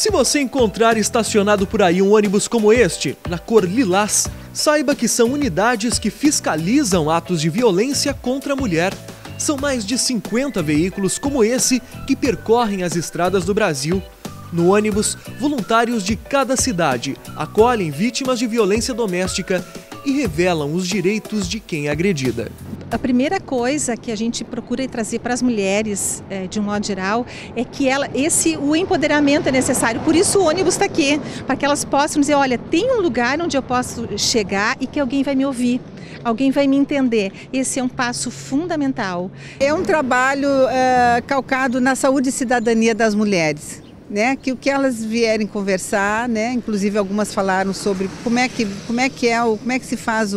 Se você encontrar estacionado por aí um ônibus como este, na cor lilás, saiba que são unidades que fiscalizam atos de violência contra a mulher. São mais de 50 veículos como esse que percorrem as estradas do Brasil. No ônibus, voluntários de cada cidade acolhem vítimas de violência doméstica e revelam os direitos de quem é agredida. A primeira coisa que a gente procura trazer para as mulheres, de um modo geral, é que o empoderamento é necessário. Por isso o ônibus está aqui, para que elas possam dizer, olha, tem um lugar onde eu posso chegar e que alguém vai me ouvir. Alguém vai me entender. Esse é um passo fundamental. É um trabalho calcado na saúde e cidadania das mulheres. Né, que o que elas vierem conversar, né, inclusive algumas falaram sobre como é que se faz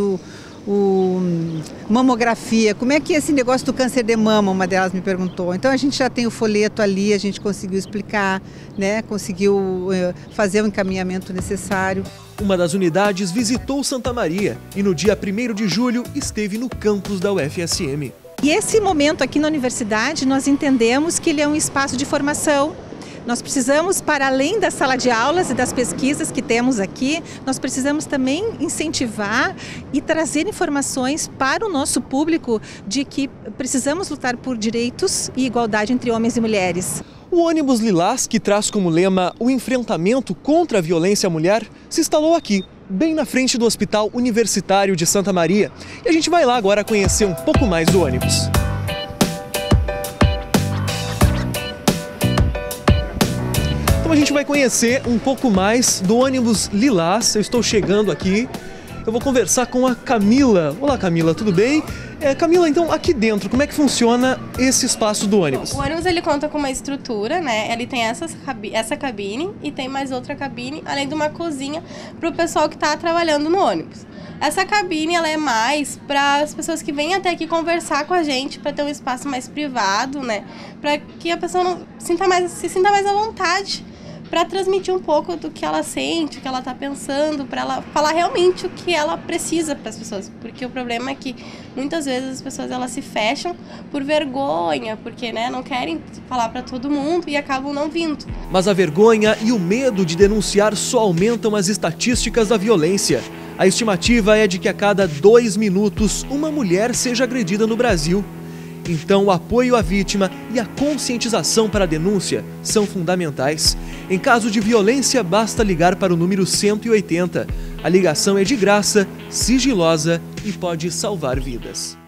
mamografia, como é que é esse negócio do câncer de mama, uma delas me perguntou. Então a gente já tem o folheto ali, a gente conseguiu explicar, né, conseguiu fazer o encaminhamento necessário. Uma das unidades visitou Santa Maria e no dia 1º de julho esteve no campus da UFSM. E esse momento aqui na universidade nós entendemos que ele é um espaço de formação. Nós precisamos, para além da sala de aulas e das pesquisas que temos aqui, nós precisamos também incentivar e trazer informações para o nosso público de que precisamos lutar por direitos e igualdade entre homens e mulheres. O ônibus lilás, que traz como lema o enfrentamento contra a violência à mulher, se instalou aqui, bem na frente do Hospital Universitário de Santa Maria. E a gente vai lá agora conhecer um pouco mais do ônibus. Então a gente vai conhecer um pouco mais do ônibus lilás. Eu estou chegando aqui, eu vou conversar com a Camila. Olá Camila, tudo bem? Camila, então aqui dentro, como é que funciona esse espaço do ônibus? O ônibus ele conta com uma estrutura, né? Ele tem essa cabine e tem mais outra cabine, além de uma cozinha para o pessoal que está trabalhando no ônibus. Essa cabine ela é mais para as pessoas que vêm até aqui conversar com a gente, para ter um espaço mais privado, né? Para que a pessoa se sinta mais à vontade, para transmitir um pouco do que ela sente, o que ela está pensando, para ela falar realmente o que ela precisa para as pessoas. Porque o problema é que muitas vezes as pessoas elas se fecham por vergonha, porque né, não querem falar para todo mundo e acabam não vindo. Mas a vergonha e o medo de denunciar só aumentam as estatísticas da violência. A estimativa é de que a cada 2 minutos uma mulher seja agredida no Brasil. Então, o apoio à vítima e a conscientização para a denúncia são fundamentais. Em caso de violência, basta ligar para o número 180. A ligação é de graça, sigilosa e pode salvar vidas.